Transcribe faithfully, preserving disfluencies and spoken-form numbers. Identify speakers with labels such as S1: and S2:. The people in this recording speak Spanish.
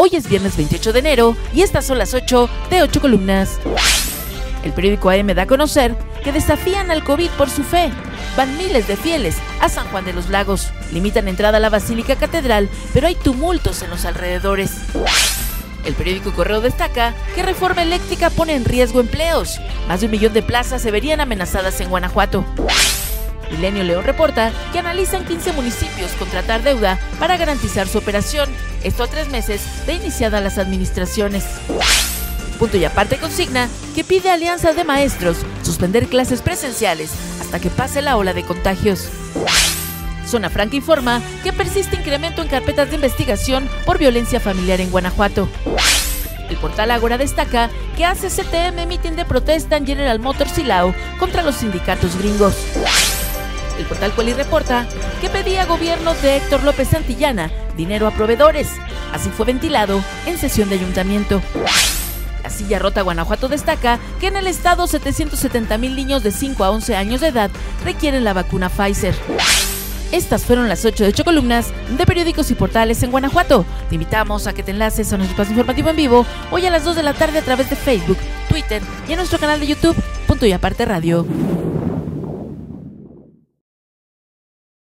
S1: Hoy es viernes veintiocho de enero y estas son las ocho de ocho columnas. El periódico A M da a conocer que desafían al COVID por su fe. Van miles de fieles a San Juan de los Lagos. Limitan entrada a la Basílica Catedral, pero hay tumultos en los alrededores. El periódico Correo destaca que reforma eléctrica pone en riesgo empleos. Más de un millón de plazas se verían amenazadas en Guanajuato. Milenio León reporta que analizan quince municipios contratar deuda para garantizar su operación. Esto a tres meses de iniciadas las administraciones. Punto y aparte consigna que pide a alianzas de maestros suspender clases presenciales hasta que pase la ola de contagios. Zona Franca informa que persiste incremento en carpetas de investigación por violencia familiar en Guanajuato. El portal Ágora destaca que hace C T M mitin de protesta en General Motors Silao contra los sindicatos gringos. El portal Cueli reporta que pedía gobierno de Héctor López Santillana dinero a proveedores. Así fue ventilado en sesión de ayuntamiento. La Silla Rota Guanajuato destaca que en el estado setecientos setenta mil niños de cinco a once años de edad requieren la vacuna Pfizer. Estas fueron las ocho de ocho columnas de periódicos y portales en Guanajuato. Te invitamos a que te enlaces a nuestro espacio informativo en vivo hoy a las dos de la tarde a través de Facebook, Twitter y en nuestro canal de YouTube, Punto y Aparte Radio.